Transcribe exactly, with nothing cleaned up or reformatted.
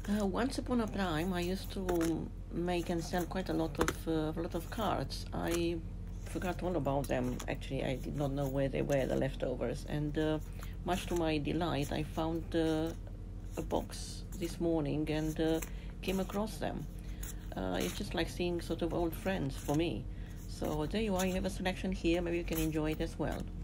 Uh, once upon a time, I used to make and sell quite a lot of uh, a lot of cards. I forgot all about them. Actually, I did not know where they were, the leftovers. And uh, much to my delight, I found uh, a box this morning and uh, came across them. Uh, it's just like seeing sort of old friends for me. So there you are. You have a selection here. Maybe you can enjoy it as well.